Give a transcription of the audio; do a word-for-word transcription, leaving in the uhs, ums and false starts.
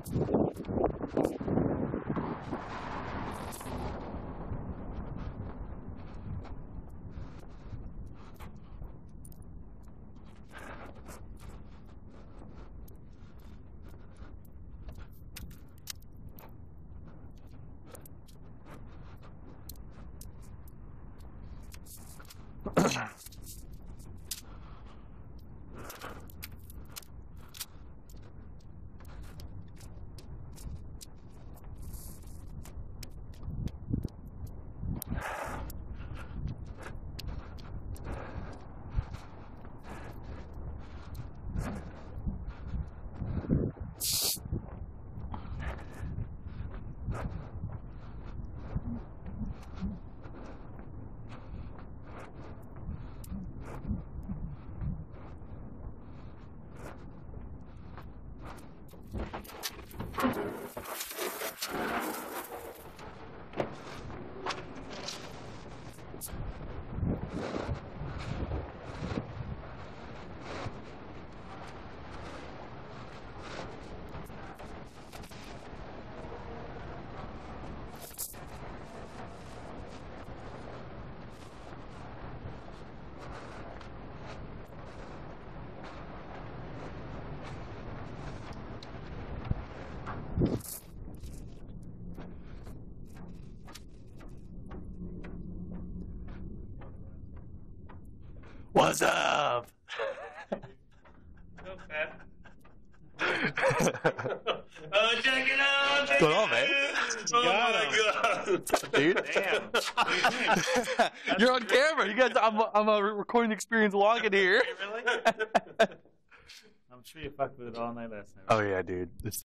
What's up? Okay. Oh, check it out! Check What's going it on, man? out. Oh my god, Dude. damn! You're on camera. You guys, I'm a, I'm a recording experience vlogging here. Really? I'm sure you fucked with it all night last night. Oh yeah, dude. This